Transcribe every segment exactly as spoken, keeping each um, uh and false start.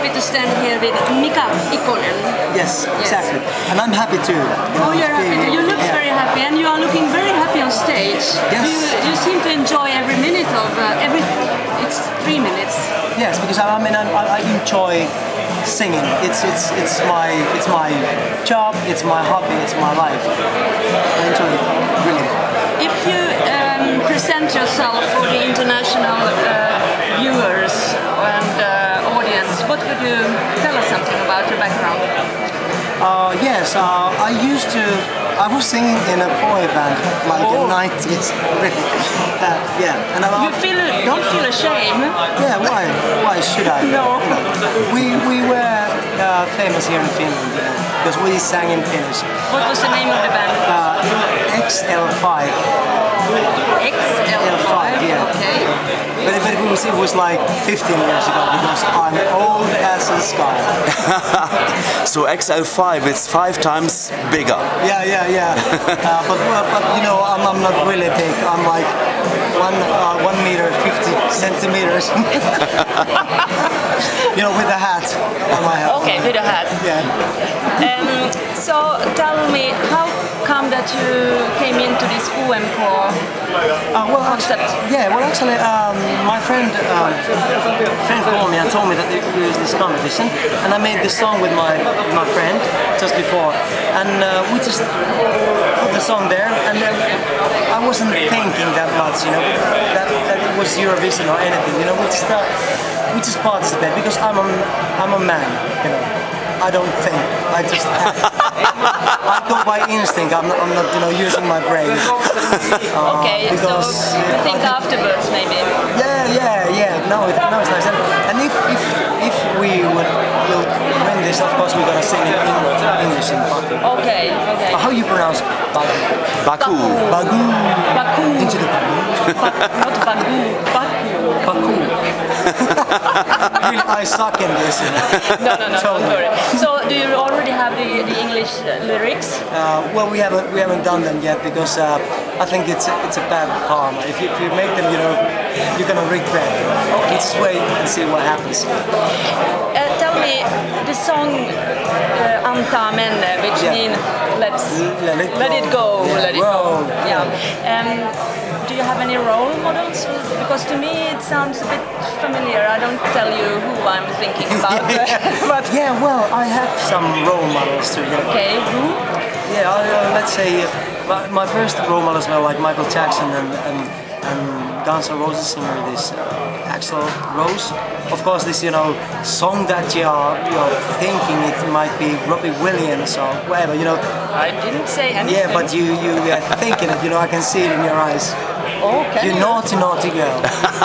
happy to stand here with Mica Ikonen. Yes, yes, exactly. And I'm happy too. You know, oh, you're happy too. You look yeah. very happy, and you are looking very happy on stage. Yes. You, you seem to enjoy every minute of uh, every. It's three minutes. Yes, because I, I mean I, I enjoy singing. It's it's it's my it's my job. It's my hobby. It's my life. I enjoy it really. If you um, present yourself for the international uh, viewers and uh, audience, what would you tell us something about your background? Uh, yes, uh, I used to. I was singing in a boy band like oh. in the nineties. Really. Uh, yeah. And I, you feel don't feel ashamed? Yeah. Why? Why should I? No. You know, we we were uh, famous here in Finland you know, because we sang in Finnish. What was the name of the band? Uh, X L five. X L five. Yeah. Okay. But, but it, was, it was like fifteen years ago because I'm old as a sky. So X L five, it's five times bigger. Yeah, yeah, yeah. uh, but, but you know, I'm, I'm not really big. I'm like one uh, one meter fifty centimeters. You know, with a hat on my head. Okay, with a hat. Yeah. Um, so tell me, how come that you came into this U M K uh, well, concept? Yeah, well, actually, um, my friend um, friend called me and told me that there was this competition, and I made this song with my with my friend just before, and uh, we just put the song there, and then I wasn't thinking that much, you know, that, that it was Eurovision or anything, you know, we just uh, we just participate because I'm a I'm a man, you know. I don't think. I just I go by instinct. I'm not, I'm not you know, using my brain. Uh, okay, so you think afterwards, maybe. Yeah, yeah, yeah. No, it, no, it's nice. And, and if if if we would will win this, of course, we're gonna sing in English in Baku. Okay, okay. Uh, how you pronounce Baku? Baku. Baku. Baku. Into the Baku. Ba- not Baku. Baku. Baku. Really, I suck in this. No, no, no, don't worry. So, do you already have the, the English uh, lyrics? Uh, well, we haven't we haven't done them yet because uh, I think it's a, it's a bad karma. If you, if you make them, you know, you're gonna regret it. Okay. Just wait and see what happens. Uh, tell me, the song uh, Antaa, mennä, which yeah. means let's let it go, let it go. Yeah. Let it Whoa. go. Yeah. Um, do you have any role models? Because to me it sounds a bit familiar. I don't tell you who I'm thinking about. yeah. But yeah, well, I have some role models too. Yeah. Okay, who? Yeah, uh, let's say uh, my first role models were like Michael Jackson and and, and Guns N' Roses singer this uh, Axl Rose. Of course, this you know song that you're you're thinking it might be Robbie Williams or whatever. You know. I didn't say anything. Yeah, but you you are thinking it. You know, I can see it in your eyes. Okay. You naughty, naughty girl.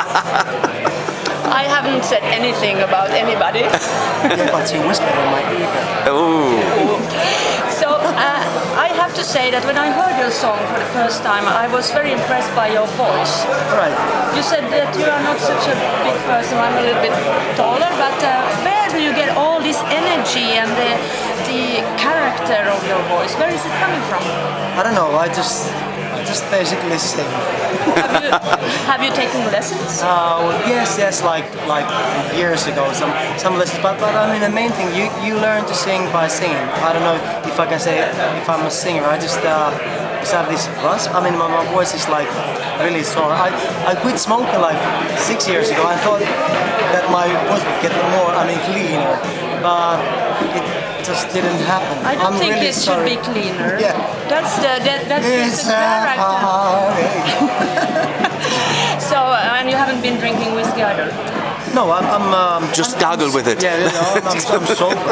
I haven't said anything about anybody. Yeah, but you whispered in my ear. Ooh. So uh, I have to say that when I heard your song for the first time, I was very impressed by your voice. Right. You said that you are not such a big person. I'm a little bit taller, but uh, where do you get all this energy and the the character of your voice? Where is it coming from? I don't know. I just. Just basically sing. have, you, have you taken lessons? Uh, well, yes, yes, like like years ago, some some lessons. But but I mean, the main thing you you learn to sing by singing. I don't know if I can say if I'm a singer. I just uh, just have this rust. I mean, my, my voice is like really strong. I I quit smoking like six years ago. I thought that my voice would get more, I mean, cleaner, but it just didn't happen. I don't I'm think really it sorry. should be cleaner. Yeah. That's the that, that's it's the character. So uh, and you haven't been drinking whiskey either? No, I'm. I'm um, just I'm, gargle I'm, with it. Yeah, you know, I'm, I'm, I'm sober.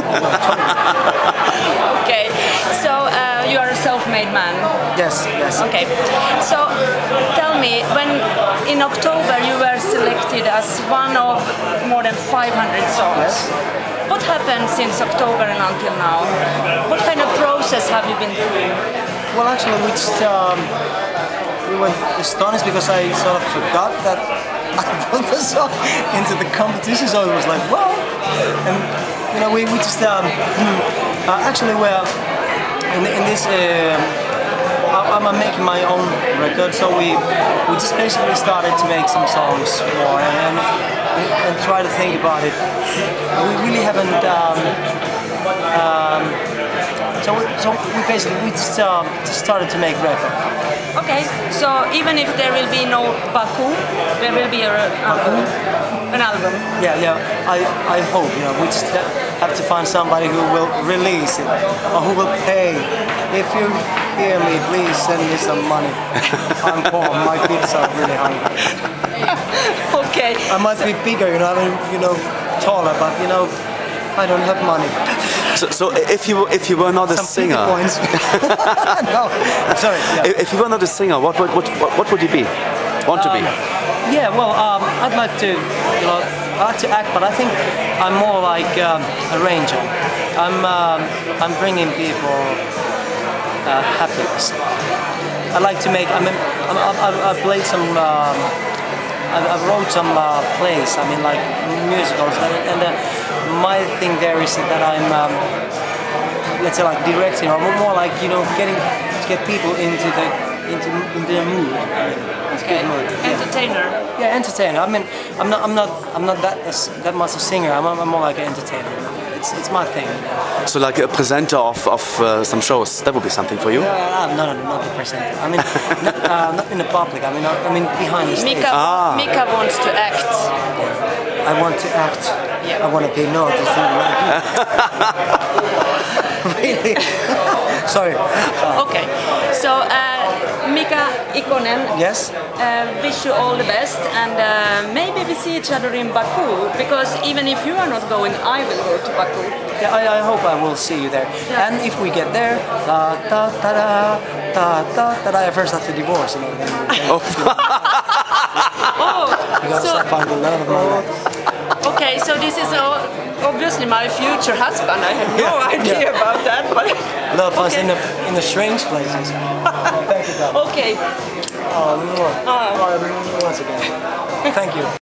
Okay, so uh, you are a self-made man. Yes, yes. Okay, so tell me, when in October you were selected as one of more than five hundred songs. Yes. What happened since October and until now? What kind of process have you been through? Well, actually, we just um, we were astonished because I sort of forgot that I put the song into the competition, so it was like, wow! And you know, we, we just um, uh, actually we're in, in this uh, I, I'm making my own record, so we we just basically started to make some songs more and and, and try to think about it. We really haven't. Um, um, so we, so we basically we just uh, just started to make record. Okay, so even if there will be no Baku, there will be a, a, an album. Yeah, yeah. I, I hope, you know, we just have to find somebody who will release it or who will pay. If you hear me, please send me some money. I'm poor. My kids are really hungry. Okay. I might be bigger, you know, I mean, you know, taller, but you know, I don't have money. So, so if you if you were not a Some singer, points. No, sorry. Yeah. if you were not a singer, what what what what would you be? Want to be? Um, Yeah, well, um, I'd like to, you know, I like to act, but I think I'm more like um, a ranger. I'm um, I'm bringing people uh, happiness. I like to make. I mean, I'm, I've, I've played some. Um, I've, I've wrote some uh, plays. I mean, like musicals, and, and uh, my thing there is that I'm, um, let's say, like directing, or more like you know, getting to get people into the into into the mood. I mean, Okay. Yeah. Entertainer. Yeah, entertainer. I mean, I'm not, I'm not, I'm not that that much a singer. I'm, I'm more like an entertainer. It's, it's my thing. So like a presenter of of uh, some shows. That would be something for you. Uh, no, no, no, not the presenter. I mean, not, uh, not in the public. I mean, I, I mean behind the stage. Mica, Ah. Mica wants to act. I want to act. Yeah. I want to be noticed. Really? Sorry. Uh, Okay, so uh, Mica Ikonen, yes. uh, wish you all the best, and uh, maybe we see each other in Baku, because even if you are not going, I will go to Baku. Yeah, I, I hope I will see you there. Yeah. And if we get there, da da da da da da da da. I first have to divorce, you know. Then Oh. Oh, because so, I find the love of my life. okay, so this is uh, obviously my future husband. I have no Yeah, idea yeah. about that, but Love us okay. in the in the strange places. Thank you, God. Okay. Oh, mwah. Uh, Oh, once again. Thank you.